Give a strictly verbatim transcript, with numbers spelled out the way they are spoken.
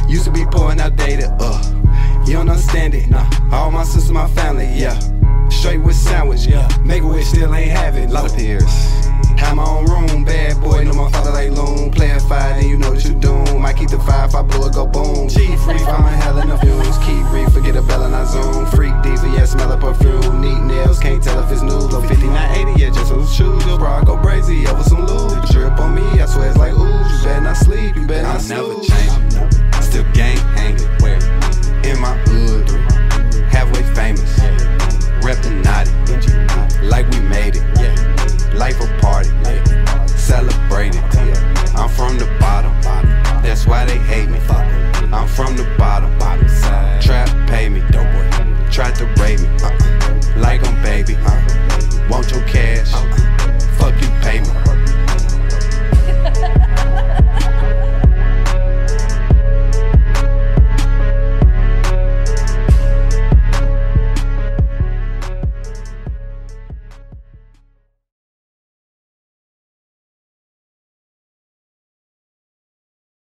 Used to be pouring out data, uh, you don't understand it, nah. All my sisters, my family, yeah. Straight with sandwich, yeah. Make a wish, still ain't have it, lot of peers. Have my own room, bad boy, know my father like loon. Play a five, then you know that you doom. Might keep the fire if I blow it, go boom. Chief reef, I'm a hell in the fumes. Keep reef, forget a bell and I zoom. Freak diva, yeah, smell a perfume. Neat nails, can't tell if it's new. Low fifty-nine eighty, yeah, just those shoes. Yo, bro, I go crazy, yo.